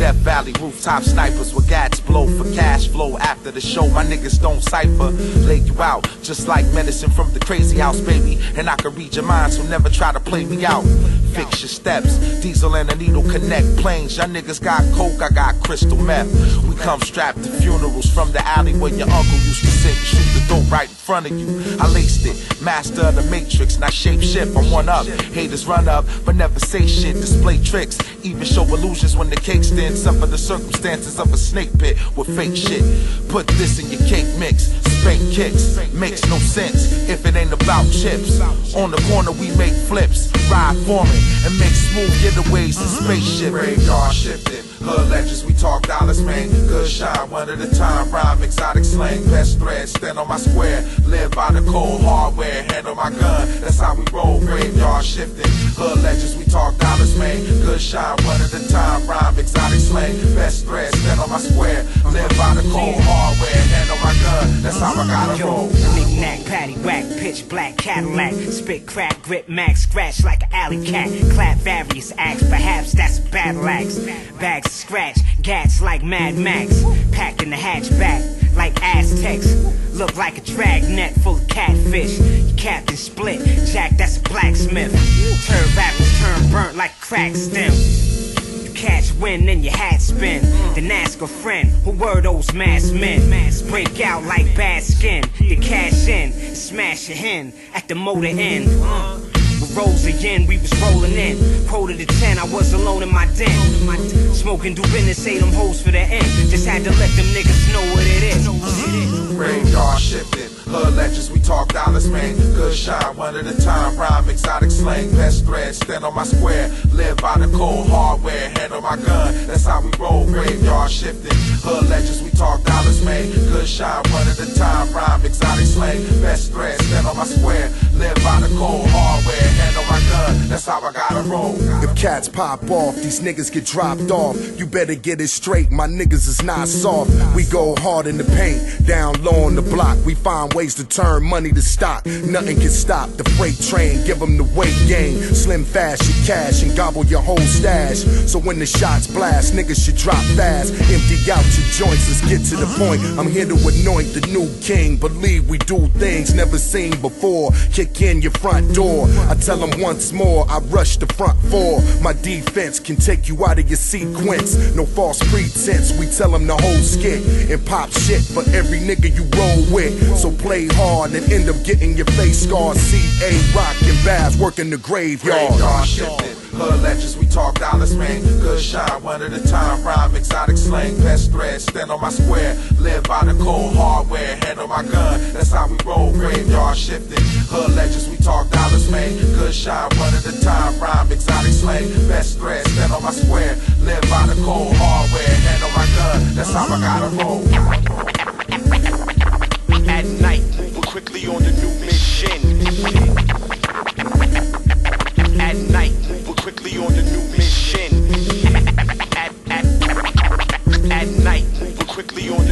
Death Valley rooftop snipers with gats blow for cash flow. After the show, my niggas don't cipher. Lay you out just like medicine from the crazy house, baby. And I can read your mind, so never try to play me out. Fix your steps, diesel and a needle connect planes. Y'all niggas got coke, I got crystal meth. We come strapped to funerals from the alley where your uncle used to sit and shoot the dope right in front of you. I laced it, master of the matrix, not shape shift. I'm one up, haters run up, but never say shit. Display tricks, even show illusions when the cake's thin. Suffer the circumstances of a snake pit with fake shit. Put this in your cake mix, spank kicks, makes no sense if it ain't about chips. On the corner we make flips, ride foreign and make smooth getaways in spaceship. Graveyardshiftin, hood legends, we talk dollars, man. Good shine, one at a time, rhyme, exotic slang, best thread, stand on my square. Live by the cold hardware, handle my gun, that's how we roll. Graveyardshiftin, hood legends, we talk dollars, man. Good shine, one at a time, rhyme, exotic slang, best thread, stand on my square. Live by the cold hardware, handle my gun, that's how I gotta roll. Knick-knack, patty-whack, pitch black Cadillac, spit crack, grip max, scratch like an alley cat, clap various acts, perhaps that's a battle axe. Bags scratch, gats like Mad Max, packed in the hatchback like Aztecs. Look like a dragnet full of catfish. Your captain split, Jack, that's a blacksmith. Turn rappers turn burnt like a crack stem. You catch wind and your hat spin. Then ask a friend, who were those masked men? Break out like bad skin, then cash in, smash your hen at the motor end. With rolls again, we was rolling in. Quoted to 10, I was alone in my den. Smoking, do business, say them hoes for the end. Just had to let them niggas know what it is. Graveyardshiftin, hood legends, we talk dollars, man. Good shine, one at a time, rhyme, exotic slang, best thread, stand on my square. Live by the cold hardware, handle my gun, that's how we roll. Graveyardshiftin, hood legends, we talk dollars, man. Good shine, one at a time, rhyme, exotic slang, best thread, stand on my square. Live by the cold hardware, handle my gun, that's how I gotta roll. If cats pop off, these niggas get dropped off. You better get it straight, my niggas is not soft. We go hard in the paint, down low on the block. We find ways to turn money to stock. Nothing can stop the freight train, give them the weight gain. Slim fast your cash and gobble your whole stash. So when the shots blast, niggas should drop fast. Empty out your joints, let's get to the point. I'm here to anoint the new king. Believe we do things never seen before. Kick in your front door, I tell them once more, I rush the front four. My defense can take you out of your sequence. No false pretense, we tell them the whole skit. And pop shit for every nigga you roll with. So play hard and end up getting your face scarred. C.A. Rock and Bass working the graveyard. Hood legends, we talk dollars, man. Good shine, one at a time, rhyme, exotic slang, best thread, stand on my square. Live by the cold hardware, handle my gun, that's how we roll. Graveyardshiftin, hood legends, we talk dollars, man. Good shine, one at a time, rhyme, exotic slang, best thread, stand on my square. Live by the cold hardware, handle my gun, that's how I gotta roll. At night, we're quickly on the new mission. At night, we're quickly on the new mission. At night, we're quickly on